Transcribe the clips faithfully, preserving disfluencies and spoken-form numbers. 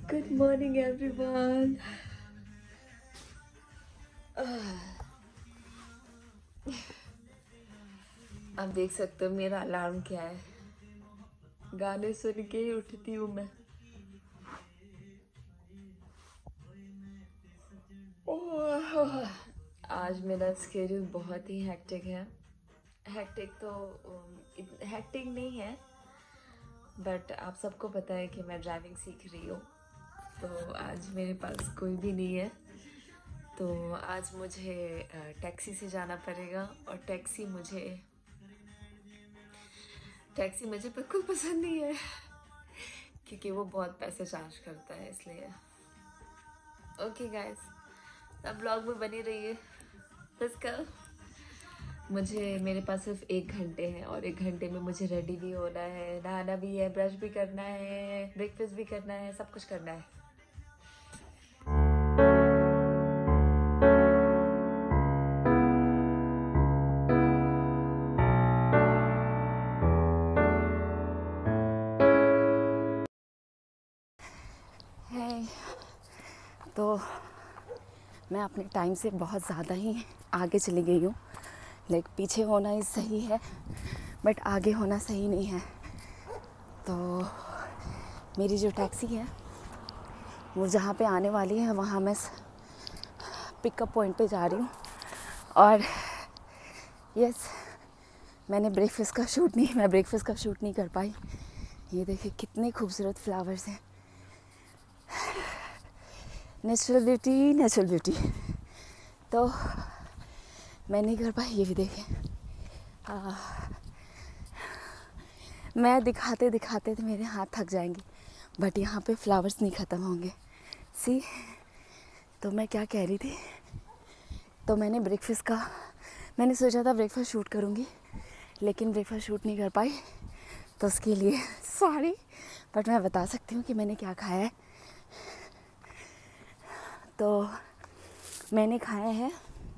Good morning everyone. आप देख सकते हो मेरा अलार्म क्या है। गाने सुन के ही उठती हूँ मैं। आज मेरा स्केड्यूल बहुत ही हेक्टिक है। हेक्टिक तो हेक्टिक नहीं है, बट आप सबको पता है कि मैं ड्राइविंग सीख रही हूँ, तो आज मेरे पास कोई भी नहीं है। तो आज मुझे टैक्सी से जाना पड़ेगा, और टैक्सी मुझे टैक्सी मुझे बिल्कुल पसंद नहीं है क्योंकि वो बहुत पैसे चार्ज करता है, इसलिए। ओके गाइस, अब ब्लॉग में बनी रहिए। Let's go. मुझे मेरे पास सिर्फ एक घंटे हैं, और एक घंटे में मुझे रेडी भी होना है, नहाना भी है, ब्रश भी करना है, ब्रेकफास्ट भी करना है, सब कुछ करना है। है तो मैं अपने टाइम से बहुत ज़्यादा ही आगे चली गई हूँ। लाइक पीछे होना ही सही है, बट आगे होना सही नहीं है। तो मेरी जो टैक्सी है वो जहाँ पे आने वाली है, वहाँ मैं पिकअप पॉइंट पे जा रही हूँ। और यस, मैंने ब्रेकफास्ट का शूट नहीं मैं ब्रेकफास्ट का शूट नहीं कर पाई। ये देखिए कितने खूबसूरत फ्लावर्स हैं। नेचुरल ब्यूटी नेचुरल ब्यूटी तो मैं नहीं कर पाई। ये भी देखें, आ, मैं दिखाते दिखाते तो मेरे हाथ थक जाएंगे, बट यहाँ पे फ्लावर्स नहीं ख़त्म होंगे। सी, तो मैं क्या कह रही थी, तो मैंने ब्रेकफास्ट का मैंने सोचा था ब्रेकफास्ट शूट करूँगी, लेकिन ब्रेकफास्ट शूट नहीं कर पाई, तो उसके लिए सॉरी। बट मैं बता सकती हूँ कि मैंने क्या खाया है। तो मैंने खाया है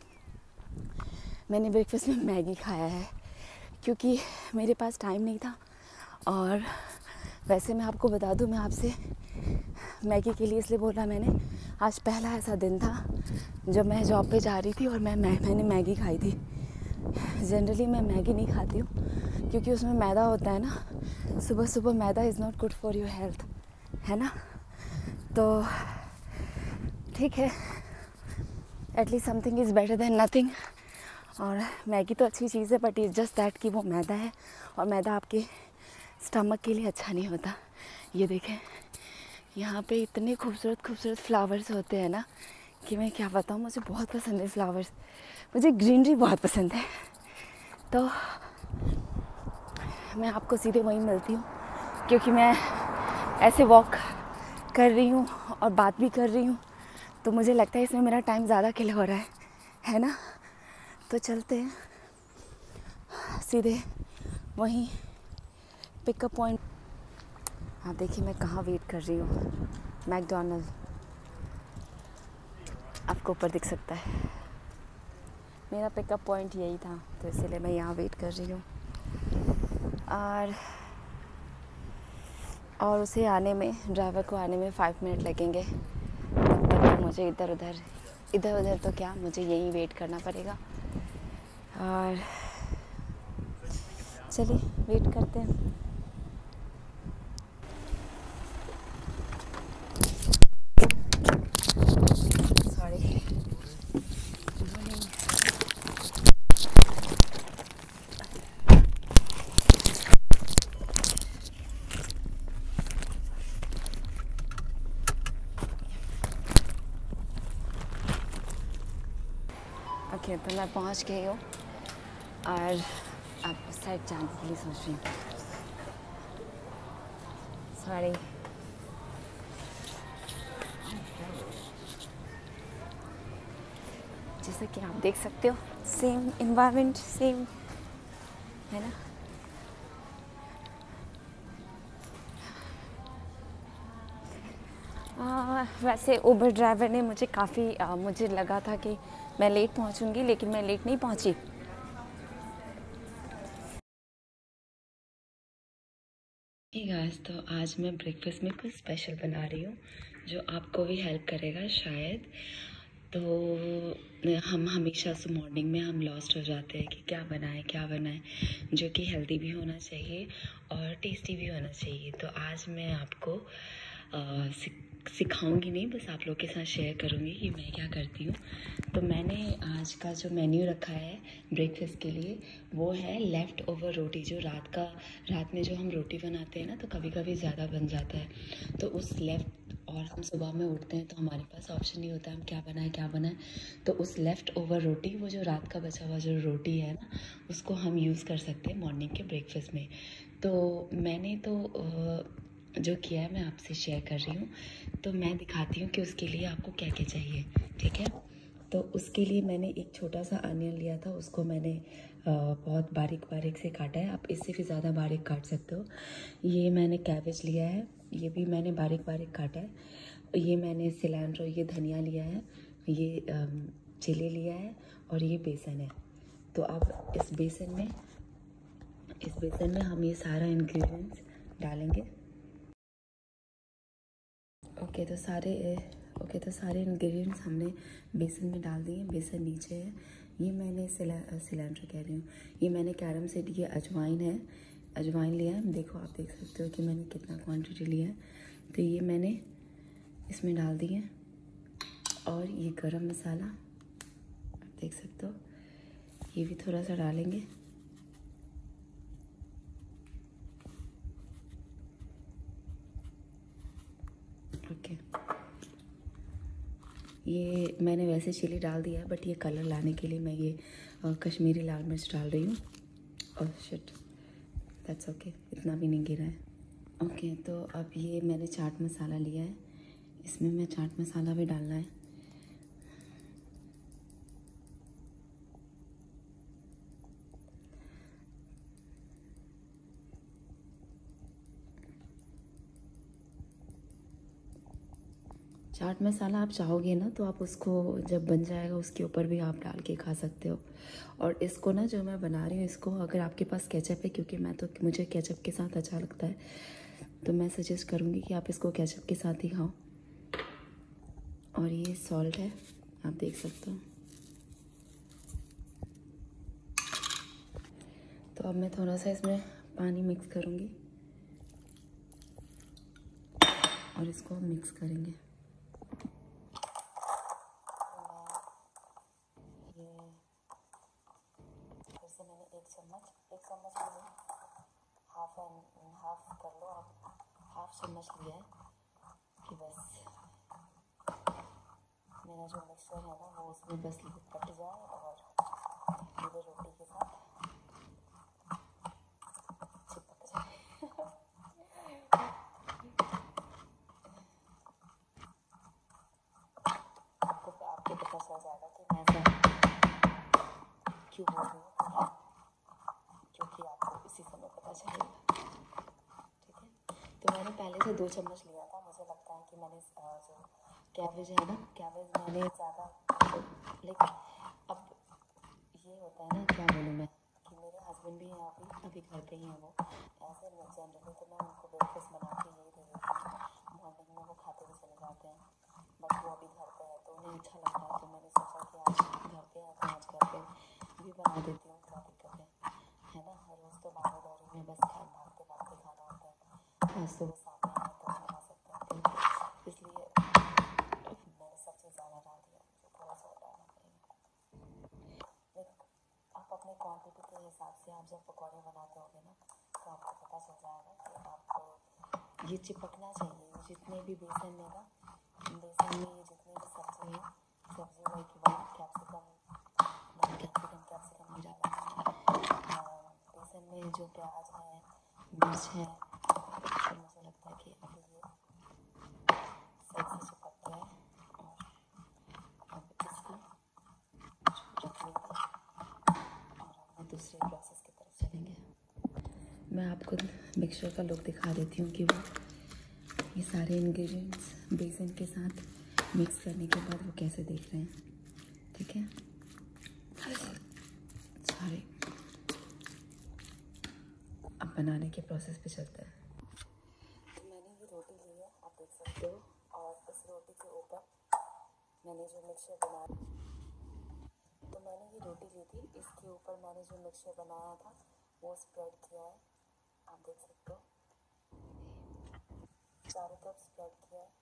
मैंने ब्रेकफास्ट में मैगी खाया है, क्योंकि मेरे पास टाइम नहीं था। और वैसे मैं आपको बता दूं, मैं आपसे मैगी के लिए इसलिए बोला मैंने, आज पहला ऐसा दिन था जब मैं जॉब पे जा रही थी और मैं, मैं मैंने मैगी खाई थी। जनरली मैं मैगी नहीं खाती हूँ क्योंकि उसमें मैदा होता है ना। सुबह सुबह maida is not good for your health, है ना। तो ठीक है, at least something is better than nothing. और मैगी तो अच्छी चीज़ है, बट इट्स जस्ट दैट कि वो मैदा है, और मैदा आपके स्टमक के लिए अच्छा नहीं होता। ये देखें, यहाँ पे इतने खूबसूरत खूबसूरत फ्लावर्स होते हैं ना कि मैं क्या बताऊँ। मुझे बहुत पसंद है फ्लावर्स, मुझे ग्रीनरी बहुत पसंद है। तो मैं आपको सीधे वहीं मिलती हूँ, क्योंकि मैं ऐसे वॉक कर रही हूँ और बात भी कर रही हूँ, तो मुझे लगता है इसमें मेरा टाइम ज़्यादा किल हो रहा है है ना। तो चलते हैं सीधे वहीं पिकअप पॉइंट। हाँ देखिए मैं कहाँ वेट कर रही हूँ, मैकडॉनल्ड आपको ऊपर दिख सकता है। मेरा पिकअप पॉइंट यही था, तो इसलिए मैं यहाँ वेट कर रही हूँ। और और उसे आने में, ड्राइवर को आने में फाइव मिनट लगेंगे। तब तक तो मुझे इधर उधर इधर उधर तो क्या, मुझे यहीं वेट करना पड़ेगा। और चलिए वेट करते हैं। सॉरी, ओके तो मैं पहुंच गई हूँ, और अब साइड जाने के लिए सोच रही हूँ। सॉरी, जैसा कि आप देख सकते हो, सेम इन्वायरमेंट, सेम, है ना। आ, वैसे उबर ड्राइवर ने मुझे काफ़ी, मुझे लगा था कि मैं लेट पहुंचूंगी, लेकिन मैं लेट नहीं पहुंची। हे गाइस, तो आज मैं ब्रेकफास्ट में कुछ स्पेशल बना रही हूँ। जो आपको भी हेल्प करेगा शायद। तो हम हमेशा से मॉर्निंग में हम लॉस्ट हो जाते हैं कि क्या बनाएं क्या बनाएं, जो कि हेल्दी भी होना चाहिए और टेस्टी भी होना चाहिए। तो आज मैं आपको सिखाऊंगी नहीं, बस आप लोग के साथ शेयर करूंगी कि मैं क्या करती हूँ। तो मैंने आज का जो मेन्यू रखा है ब्रेकफास्ट के लिए वो है लेफ़्ट ओवर रोटी। जो रात का रात में जो हम रोटी बनाते हैं ना, तो कभी कभी ज़्यादा बन जाता है, तो उस लेफ़्ट और हम सुबह में उठते हैं तो हमारे पास ऑप्शन नहीं होता है हम क्या बनाएं क्या बनाएं। तो उस लेफ़्ट ओवर रोटी, वो जो रात का बचा हुआ जो रोटी है ना, उसको हम यूज़ कर सकते हैं मॉर्निंग के ब्रेकफास्ट में। तो मैंने तो जो किया है मैं आपसे शेयर कर रही हूँ। तो मैं दिखाती हूँ कि उसके लिए आपको क्या क्या चाहिए, ठीक है। तो उसके लिए मैंने एक छोटा सा अनियन लिया था, उसको मैंने बहुत बारीक बारीक से काटा है। आप इससे भी ज़्यादा बारीक काट सकते हो। ये मैंने कैबेज लिया है, ये भी मैंने बारीक बारीक काटा है। ये मैंने सिलेंडर, ये धनिया लिया है, ये चिली लिया है और ये बेसन है। तो अब इस बेसन में इस बेसन में हम ये सारा इंग्रेडिएंट्स डालेंगे। ओके तो सारे ओके तो सारे इंग्रेडिएंट्स हमने बेसन में डाल दिए। बेसन नीचे है। ये मैंने सिलेंडर कह रही हूँ, ये मैंने कैरम सीड, ये अजवाइन है, अजवाइन लिया है। देखो आप देख सकते हो कि मैंने कितना क्वांटिटी लिया है। तो ये मैंने इसमें डाल दिए। और ये गरम मसाला आप देख सकते हो, ये भी थोड़ा सा डालेंगे। ओके ये मैंने वैसे चिली डाल दिया है, बट ये कलर लाने के लिए मैं ये आ, कश्मीरी लाल मिर्च डाल रही हूँ। और शिट, दैट्स ओके, इतना भी नहीं गिरा है। ओके okay, तो अब ये मैंने चाट मसाला लिया है, इसमें मैं चाट मसाला भी डालना है। चाट मसाला आप चाहोगे ना तो आप उसको जब बन जाएगा उसके ऊपर भी आप डाल के खा सकते हो। और इसको ना जो मैं बना रही हूँ, इसको अगर आपके पास केचप है, क्योंकि मैं तो मुझे केचप के साथ अच्छा लगता है, तो मैं सजेस्ट करूँगी कि आप इसको केचप के साथ ही खाओ। और ये सॉल्ट है, आप देख सकते हो। तो अब मैं थोड़ा सा इसमें पानी मिक्स करूँगी और इसको मिक्स करेंगे। फिर से मैंने एक चम्मच एक चम्मच भी नहीं, हाफ एंड हाफ कर लो आप, हाफ चम्मच लिया है कि बस मेरा जो मिक्सचर है ना वो उसमें बस पट जाए और मेरे रोटी के साथ चिपक जाए। आपको आपको पता चल जाएगा कि मैं ऐसा क्यों बोल रही हूँ, क्योंकि आपको इसी समय पता चलेगा, ठीक है। तो मैंने पहले से दो चम्मच लिया था। मुझे लगता है कि मैंने जो कैबेज है ना, कैबेज मैंने ज़्यादा, लेकिन अब ये होता है ना, क्या बोलूँ मैं, कि मेरे हस्बैंड भी हैं अभी अभी घर पे ही हैं वो, ऐसे जनरली तो मैं उनको ब्रेकफास्ट बना के यही दे देती हूँ, मॉर्निंग में वो खाते हुए चले जाते हैं, बट वो अभी घर पे है तो उन्हें अच्छा लगता है। तो मैंने सोचा कि आज घर पे है तो आज घर पे भी बना देती हूँ, क्या दिक्कत है है ना। हर रोज़ तो भागा दौड़ी में बस खा भागते भागते खाना होता है, आज तो वो सामने आए तो बना सकते हैं, तो इसलिए मैंने सब चीज़ ज़्यादा डाल दिया, मुझे थोड़ा सा डालना पड़ेगा। आप अपने क्वांटिटी के हिसाब से आप जब पकौड़े बनाते होगे ना, तो आपको पता चल जाएगा कि आपको ये चिपकना चाहिए। जितने भी बेसन में ना, बेसन में ये जितने भी सब्जी है, सब्जी वही की वही, कैप्सिकम कैप्सिकम कैप्सिकम नहीं डाला, बेसन में जो प्याज है, मिर्च है, तो मुझे लगता है कि अभी ये सही से चिपक गया है। और अब इसको रख लेंगे और हम दूसरे प्रोसेस की तरफ चलेंगे। मैं आपको मिक्सचर का लुक दिखा देती हूँ कि वो ये सारे इंग्रेडिएंट्स बेसन के साथ मिक्स करने के बाद वो कैसे दिख रहे हैं, ठीक है। सारे अब बनाने के प्रोसेस पे चलते हैं। तो मैंने ये रोटी ली है, आप देख सकते हो, और इस मिक्सचर बना, तो मैंने ये रोटी ली थी, इसके ऊपर मैंने जो मिक्सचर बनाया था वो स्प्रेड किया है। आप देख सकते हो चारों तरफ स्प्रेड किया है।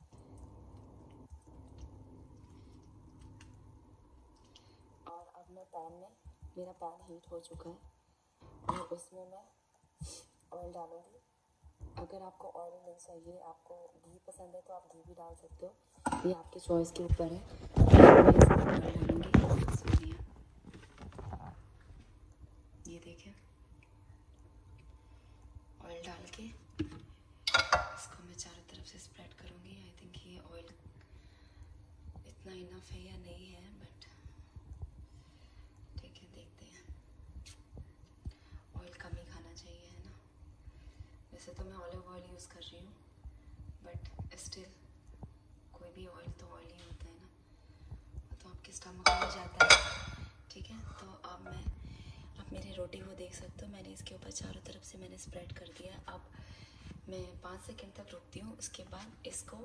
और अब मैं पैन में, मेरा पैन हीट हो चुका है और उसमें मैं ऑयल डालूँगी। अगर आपको ऑयल नहीं चाहिए, आपको घी पसंद है तो आप घी भी डाल सकते हो, ये आपके चॉइस के ऊपर है। मैं इसमें ऑयल डालूँगी, ये देखें, ऑयल डाल के इसको मैं चारों तरफ से स्प्रेड करूँगी। आई थिंक ये ऑयल इतना इनफ है या नहीं है, बट ठीक है, देखते हैं। ऑयल कम ही खाना चाहिए, है ना। वैसे तो मैं ऑलिव ऑयल यूज़ कर रही हूँ, बट स्टिल कोई भी ऑयल तो ऑयल ही होता है ना, तो आपके स्टमक में जाता है। ठीक है, तो अब मैं, आप मेरी रोटी को देख सकते हो, मैंने इसके ऊपर चारों तरफ से मैंने स्प्रेड कर दिया। अब मैं पाँच सेकंड तक रुकती हूँ, उसके बाद इसको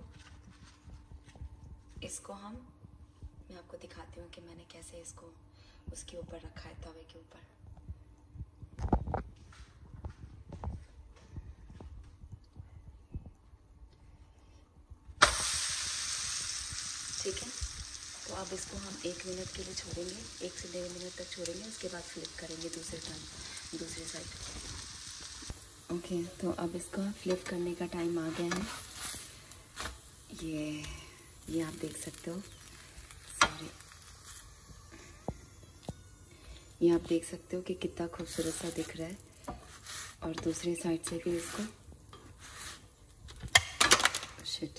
इसको हम मैं आपको दिखाती हूँ कि मैंने कैसे इसको उसके ऊपर रखा है, तवे के ऊपर। ठीक है, तो अब इसको हम एक मिनट के लिए छोड़ेंगे, एक से डेढ़ मिनट तक छोड़ेंगे, उसके बाद फ्लिप करेंगे दूसरे टाइम दूसरी साइड। ओके, तो अब इसका फ्लिप करने का टाइम आ गया है। ये ये आप देख सकते हो, सॉरी, ये आप देख सकते हो कि कितना खूबसूरत सा दिख रहा है। और दूसरी साइड से भी इसको शिट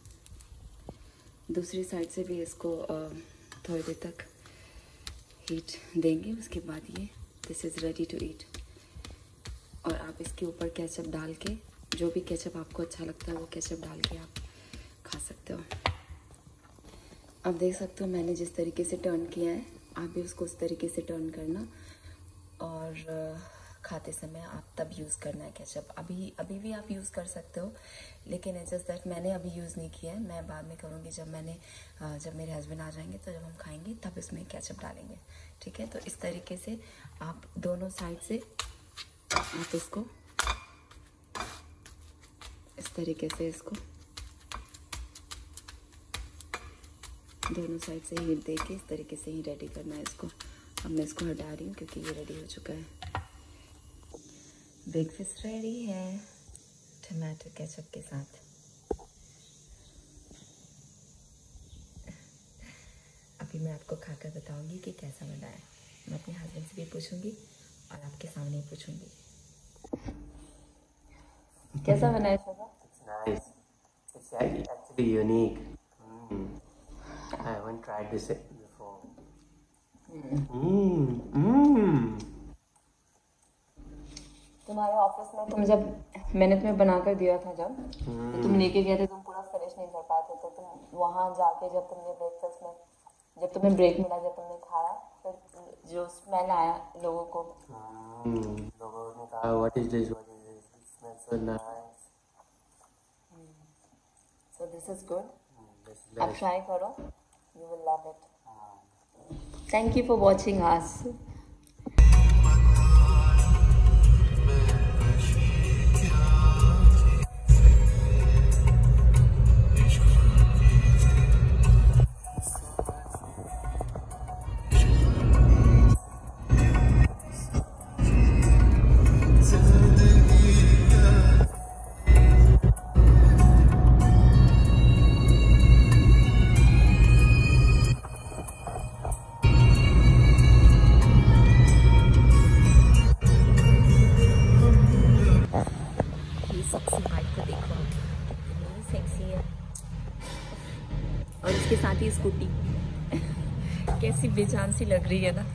दूसरी साइड से भी इसको थोड़ी देर तक हीट देंगे, उसके बाद ये this is ready to eat. और आप इसके ऊपर केचप डाल के, जो भी केचप आपको अच्छा लगता है वो केचप डाल के आप खा सकते हो। आप देख सकते हो मैंने जिस तरीके से टर्न किया है, आप भी उसको उस तरीके से टर्न करना, और खाते समय आप तब यूज़ करना है केचप। अभी अभी भी आप यूज़ कर सकते हो, लेकिन इट्स जस्ट दैट मैंने अभी यूज़ नहीं किया है, मैं बाद में करूँगी। जब मैंने जब मेरे हस्बैंड आ जाएंगे तो जब हम खाएंगे तब इसमें केचप डालेंगे। ठीक है, तो इस तरीके से आप दोनों साइड से आप इसको इस तरीके से इसको दोनों साइड से हीट दे के इस तरीके से ही रेडी करना है इसको। अब मैं इसको हटा रही हूँ क्योंकि ये रेडी हो चुका है। ब्रेकफास्ट रेडी है टमाटो केचप के साथ। अभी मैं आपको खाकर बताऊंगी कि कैसा बना है। मैं अपने हस्बैंड से भी पूछूंगी और आपके सामने ही पूछूंगी कैसा बना है। It's nice. It's actually unique. Mm. I haven't tried this before. Mm. Mm. तुम्हारे ऑफिस में तुम जब मैंने तुम्हें बना कर दिया था, जब mm. तो तुम लेके गए थे, तुम पूरा फिनिश नहीं कर पाए थे, तो तुम वहाँ जाके जब तुमने ब्रेकफास्ट में जब तुम्हें ब्रेक मिला, जब तुमने खाया, फिर जो स्मेल आया लोगों को, mm. लोगों ने कहा what is this, what is this, it smells so nice. So this is good. Mm, आप ट्राई करो, you will love it. Thank you for watching us. और इसके साथ ही स्कूटी कैसी बेजान सी लग रही है ना।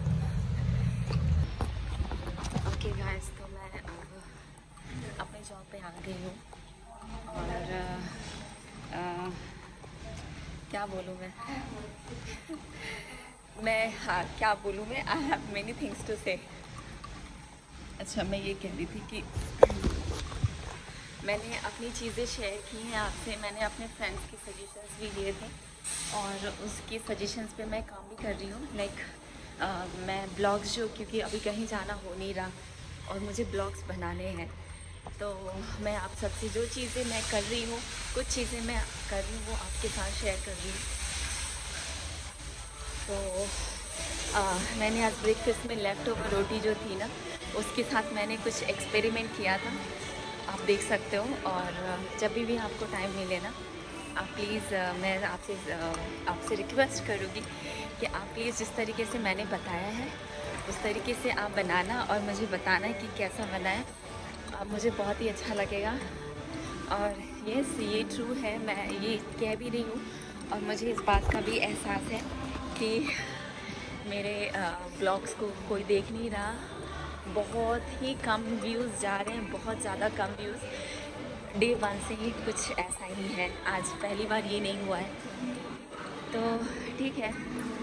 ओके गाइस, तो मैं अब अपने जॉब पे आ गई हूँ और आ, आ, क्या बोलूँ मैं मैं हाँ क्या बोलूँ मैं I have many things to say. अच्छा, मैं ये कह रही थी कि मैंने अपनी चीज़ें शेयर की हैं आपसे, मैंने अपने फ्रेंड्स की सजेशंस भी लिए थे और उसकी सजेशंस पे मैं काम भी कर रही हूँ। लाइक मैं ब्लॉग्स जो, क्योंकि अभी कहीं जाना हो नहीं रहा और मुझे ब्लॉग्स बनाने हैं, तो मैं आप सबसे जो चीज़ें मैं कर रही हूँ, कुछ चीज़ें मैं कर रही हूँ वो आपके साथ शेयर कर रही हूँ। तो आ, मैंने आज ब्रेकफास्ट में लेफ़्ट ओवर रोटी जो थी ना, उसके साथ मैंने कुछ एक्सपेरिमेंट किया था, आप देख सकते हो। और जब भी, भी आपको टाइम मिले ना, आप प्लीज़, मैं आपसे आपसे रिक्वेस्ट करूँगी कि आप प्लीज़ जिस तरीके से मैंने बताया है उस तरीके से आप बनाना और मुझे बताना कि कैसा बना है। अब मुझे बहुत ही अच्छा लगेगा। और यस, ये ट्रू है, मैं ये कह भी रही हूँ और मुझे इस बात का भी एहसास है कि मेरे ब्लॉग्स को कोई देख नहीं रहा, बहुत ही कम व्यूज़ जा रहे हैं, बहुत ज़्यादा कम व्यूज़। डे वन से ही कुछ ऐसा ही है, आज पहली बार ये नहीं हुआ है। तो ठीक है,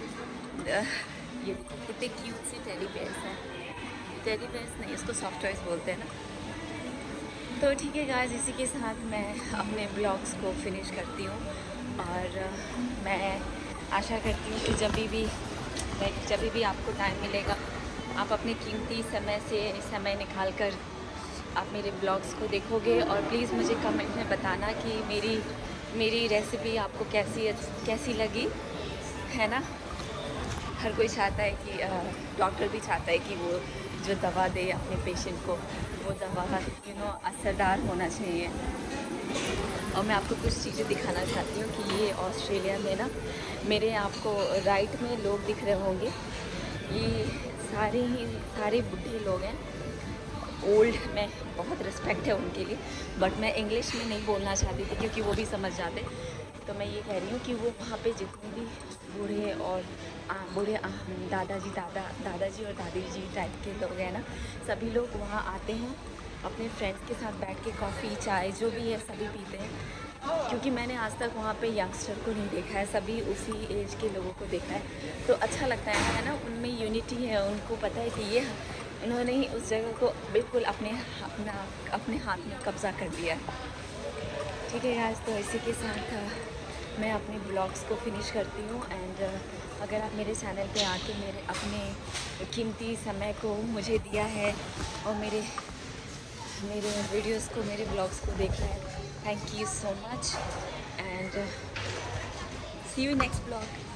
ये कितने क्यूट से टेडी बेयर्स हैं, टेडी बेयर्स नहीं, इसको सॉफ्ट टॉयज बोलते हैं ना। तो ठीक है गाइस, इसी के साथ मैं अपने ब्लॉग्स को फिनिश करती हूँ और मैं आशा करती हूँ कि जब भी भी जब भी आपको टाइम मिलेगा, आप अपने कीमती समय से समय निकाल कर आप मेरे ब्लॉग्स को देखोगे। और प्लीज़ मुझे कमेंट में बताना कि मेरी मेरी रेसिपी आपको कैसी कैसी लगी, है ना। हर कोई चाहता है कि डॉक्टर भी चाहता है कि वो जो दवा दे अपने पेशेंट को, वो दवा यू नो असरदार होना चाहिए। और मैं आपको कुछ चीज़ें दिखाना चाहती हूँ कि ये ऑस्ट्रेलिया में ना, मेरे आपको राइट में लोग दिख रहे होंगे, ये सारे ही सारे बुढ़े लोग हैं, ओल्ड। मैं बहुत रिस्पेक्ट है उनके लिए, बट मैं इंग्लिश में नहीं बोलना चाहती थी क्योंकि वो भी समझ जाते। तो मैं ये कह रही हूँ कि वो वहाँ पे जितने भी बूढ़े और आ, बूढ़े दादाजी दादा दादाजी और दादी जी टाइप के लोग हैं ना, सभी लोग वहाँ आते हैं अपने फ्रेंड्स के साथ बैठ के कॉफ़ी चाय जो भी है सभी पीते हैं। क्योंकि मैंने आज तक वहाँ पे यंगस्टर को नहीं देखा है, सभी उसी एज के लोगों को देखा है। तो अच्छा लगता है है ना, उनमें यूनिटी है, उनको पता है कि ये उन्होंने ही उस जगह को बिल्कुल अपने अपना अपने हाथ में कब्ज़ा कर लिया है। ठीक है आज, तो इसी के साथ मैं अपने ब्लॉग्स को फिनिश करती हूँ। एंड अगर आप मेरे चैनल पे आके मेरे अपने कीमती समय को मुझे दिया है और मेरे मेरे वीडियोस को, मेरे ब्लॉग्स को देखा है, thank you so much and see you next blog.